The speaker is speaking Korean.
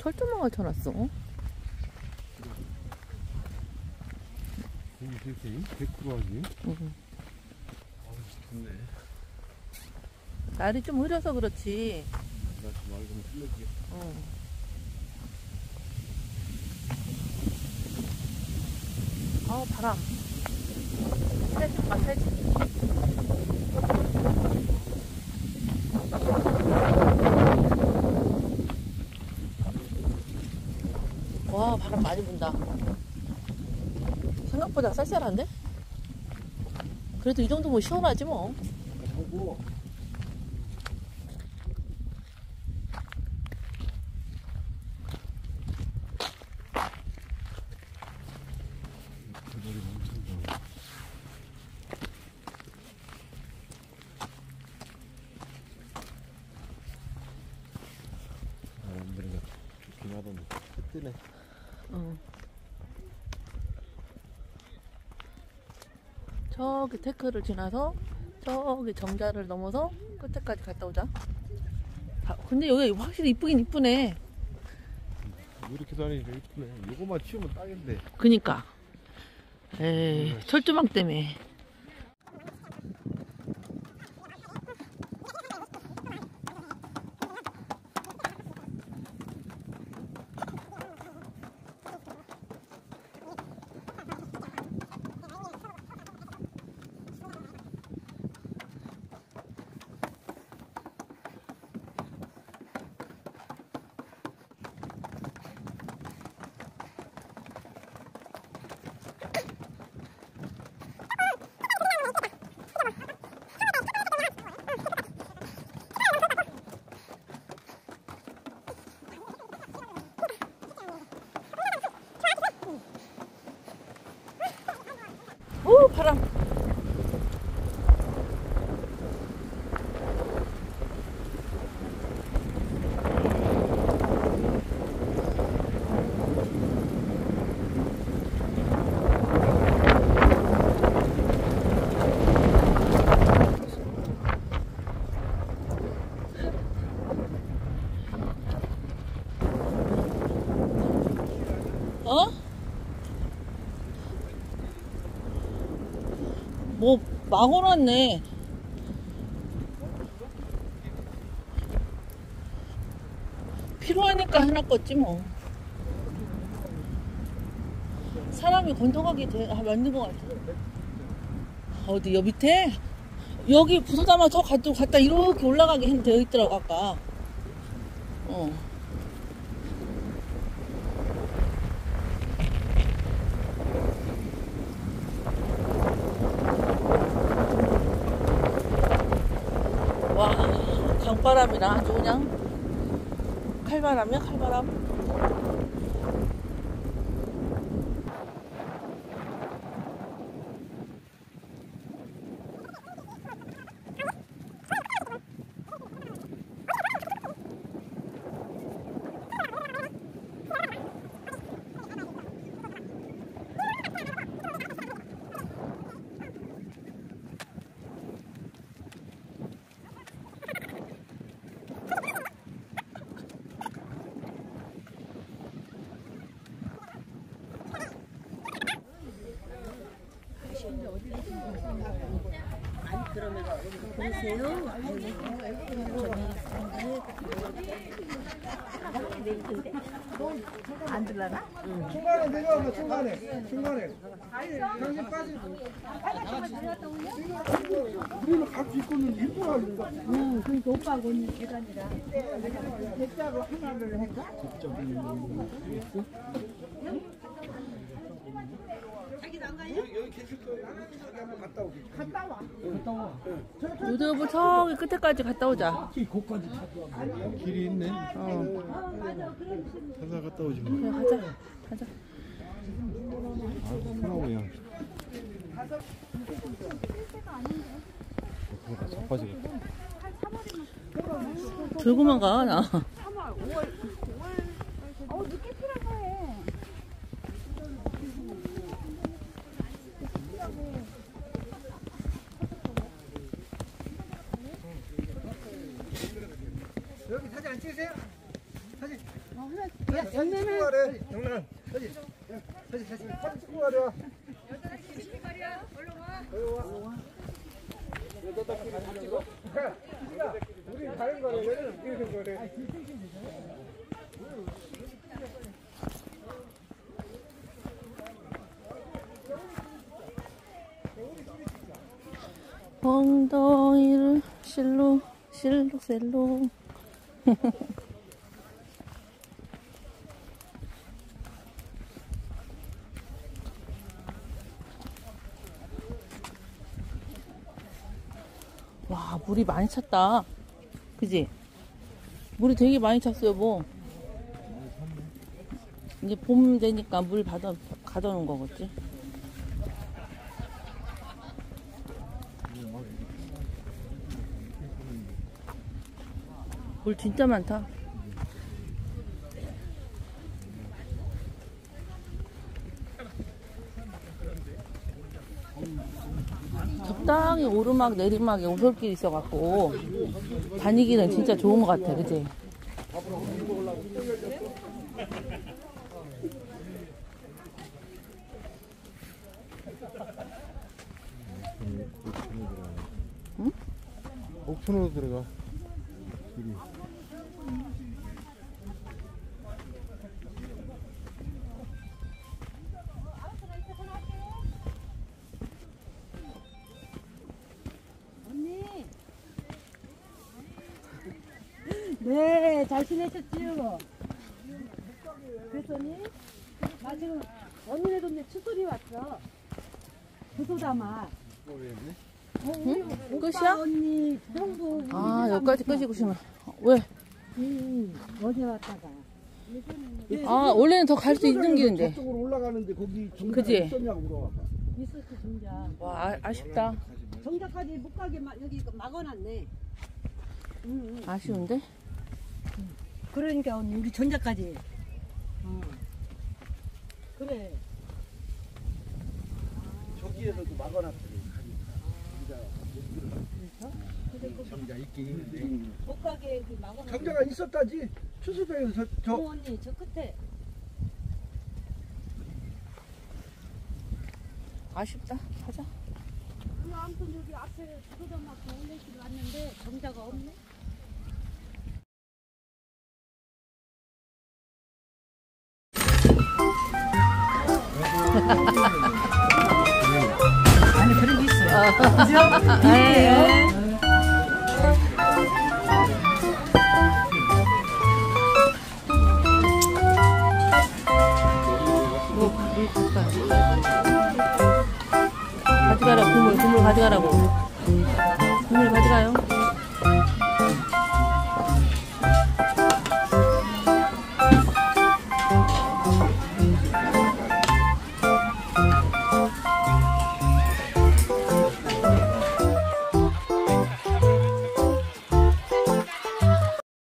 철조망을 쳐놨어. 여기 이렇게 100% 하지? 응. 좋네. 날이 좀 흐려서 그렇지. 날씨 맑으면 틀려지게. 응. 바람. 새지. 와, 바람 많이 분다. 생각보다 쌀쌀한데? 그래도 이 정도면 시원하지 뭐. 보고. 사람들이 좋긴 하던데 뜨네. 응. 저기 테크를 지나서 저기 정자를 넘어서 끝에까지 갔다 오자. 근데 여기 확실히 이쁘긴 이쁘네. 이렇게 다니니까 이쁘네. 요거만 치우면 딱인데. 그니까. 에이, 철조망 때문에. 오, 바람. 어? 뭐 막아놨네. 필요하니까 해놨겠지 뭐. 사람이 건너가게 만든 것 같아. 어디 여 밑에? 여기 부서다마 저 갔다 이렇게 올라가게 되어 있더라고 아까. 와, 강바람이라 아주 그냥 칼바람이야, 칼바람. 그러면 보세요. 안 들라나? 중간에 내려와봐. 중간에 당신 빠지고 우리는 각 뒷고는 일부러 하는 거야. 그러니까 오빠하고 언니 계단이라 대자로 하나를 할까? 여기 계실 거예요. 저기 한번 갔다 오게. 갔다 와. 요들 저기 끝에까지 갔다 오자. 길이 있네. 가서 갔다 오지 뭐. 그래, 가자. 소나무야. 그거다 자빠지겠다. 들고만 가, 나. 늦게 필요한 해. 여기 사진 안 찍으세요? 사진. 하나 영남아. 영남. 사진 찍고 가려. 우리 다른 거래. 이렇게 거래. 엉덩이를 실로 셀로 와 물이 많이 찼다 그지? 물이 되게 많이 찼어요 여보. 이제 봄 되니까 물 가다 놓은 거겠지. 물 진짜 많다. 적당히 오르막 내리막에 오솔길이 있어갖고 다니기는 진짜 좋은 것 같아 그치? 응? 옥천으로 들어가. 길이. 언니. 네, 잘 지내셨지요? 그랬더니 나 지금 언니네 동네 추소리 왔어. 부소담아. 응? 끝이야? 언니 형부. 아 여기까지 끄시고시면 왜? 어제 왔다가. 아 원래는 더 갈 수 있는 길인데. 저쪽으로 올라가는데 거기 정자 그지? 있었냐고 물어봐. 있었지 정작. 와 아쉽다. 정작까지 못 가게 여기 막아놨네. 아쉬운데? 그러니까 언니 우리 전자까지. 그래. 저기에서도 막아놨더니 정자 있긴 있는데 못 가게 막아놨네. 정자가 있었다지. 추수도에서 저 언니 저 끝에. 아쉽다. 가자. 그 아무튼 여기 앞에 부서장 맞고 올레길 왔는데 정자가 없네. 아니 그런 게 있어요. 그죠? 네. 가져가라 국물 가져가라고. 국물 가져가요.